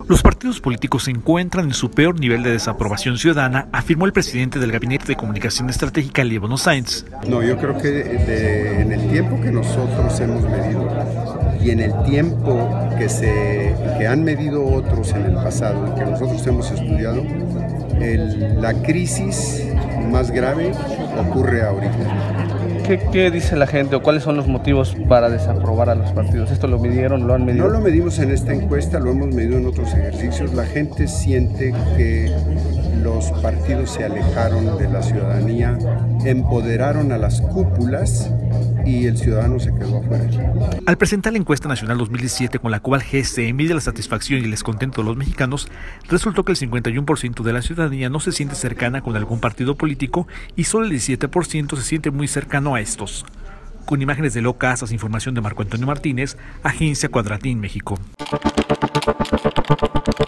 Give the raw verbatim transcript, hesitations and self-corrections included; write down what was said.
Los partidos políticos se encuentran en su peor nivel de desaprobación ciudadana, afirmó el presidente del Gabinete de Comunicación Estratégica, Líbano Sáenz. No, yo creo que de, en el tiempo que nosotros hemos medido y en el tiempo que, se, que han medido otros en el pasado y que nosotros hemos estudiado, el, la crisis más grave ocurre ahorita. ¿Qué, ¿Qué dice la gente o cuáles son los motivos para desaprobar a los partidos? ¿Esto lo midieron, lo han medido? No lo medimos en esta encuesta, lo hemos medido en otros ejercicios. La gente siente que los partidos se alejaron de la ciudadanía, empoderaron a las cúpulas y el ciudadano se quedó afuera. Al presentar la encuesta nacional dos mil diecisiete con la cual G S E mide la satisfacción y el descontento de los mexicanos, resultó que el cincuenta y uno por ciento de la ciudadanía no se siente cercana con algún partido político y solo el diecisiete por ciento se siente muy cercano a estos. Con imágenes de Leo Casas, información de Marco Antonio Martínez, Agencia Cuadratín, México.